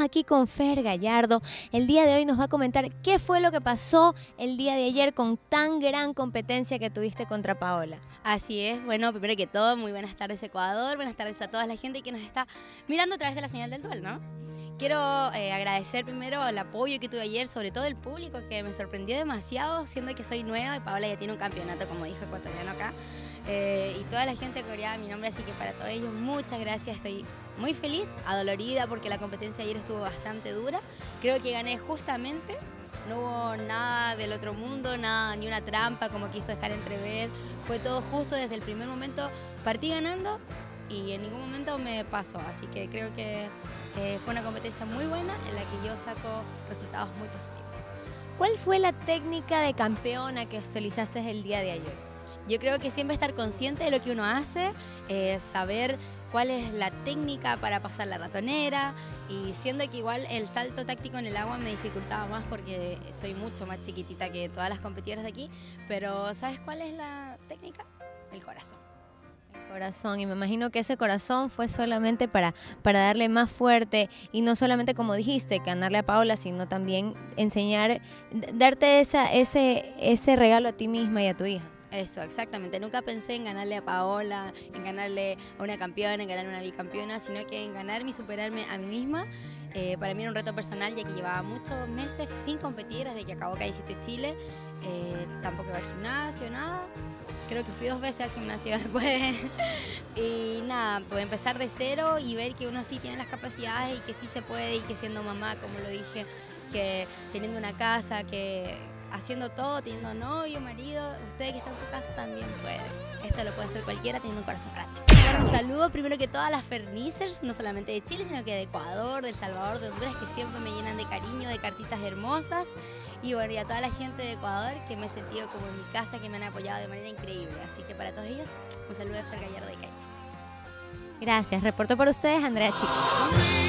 aquí con Fer Gallardo. El día de hoy nos va a comentar qué fue lo que pasó el día de ayer con tan gran competencia que tuviste contra Paola. Así es, bueno, primero que todo, muy buenas tardes Ecuador, buenas tardes a toda la gente que nos está mirando a través de la señal del Dual, ¿no? Quiero agradecer primero el apoyo que tuve ayer, sobre todo el público, que me sorprendió demasiado, siendo que soy nueva y Paola ya tiene un campeonato, como dijo, ecuatoriano acá. Y toda la gente coreaba mi nombre, así que para todos ellos muchas gracias. Estoy muy feliz, adolorida porque la competencia ayer estuvo bastante dura. Creo que gané justamente, no hubo nada del otro mundo, nada, ni una trampa como quiso dejar entrever. Fue todo justo desde el primer momento, partí ganando y en ningún momento me pasó, así que creo que fue una competencia muy buena en la que yo saco resultados muy positivos. ¿Cuál fue la técnica de campeona que utilizaste el día de ayer? Yo creo que siempre estar consciente de lo que uno hace, saber cuál es la técnica para pasar la ratonera, y siendo que igual el salto táctico en el agua me dificultaba más porque soy mucho más chiquitita que todas las competidoras de aquí, pero ¿sabes cuál es la técnica? El corazón. Corazón, y me imagino que ese corazón fue solamente para darle más fuerte y no solamente, como dijiste, ganarle a Paola, sino también enseñar, darte ese regalo a ti misma y a tu hija. Eso, exactamente. Nunca pensé en ganarle a Paola, en ganarle a una campeona, en ganarle a una bicampeona, sino que en ganarme y superarme a mí misma. Para mí era un reto personal, ya que llevaba muchos meses sin competir desde que acabó K17 Chile. Tampoco iba al gimnasio, nada. Creo que fui 2 veces al gimnasio después. Y nada, pues empezar de cero y ver que uno sí tiene las capacidades y que sí se puede, y que siendo mamá, como lo dije, que teniendo una casa, que haciendo todo, teniendo novio, marido, usted que está en su casa también puede. Esto lo puede hacer cualquiera teniendo un corazón grande. Quiero dar un saludo primero que todo a las Fernicers, no solamente de Chile, sino que de Ecuador, de El Salvador, de Honduras, que siempre me llenan de cariño, de cartitas hermosas. Y bueno, y a toda la gente de Ecuador que me he sentido como en mi casa, que me han apoyado de manera increíble. Así que para todos ellos, un saludo de Fer Gallardo de K17. Gracias. Reporto para ustedes, Andrea Chico.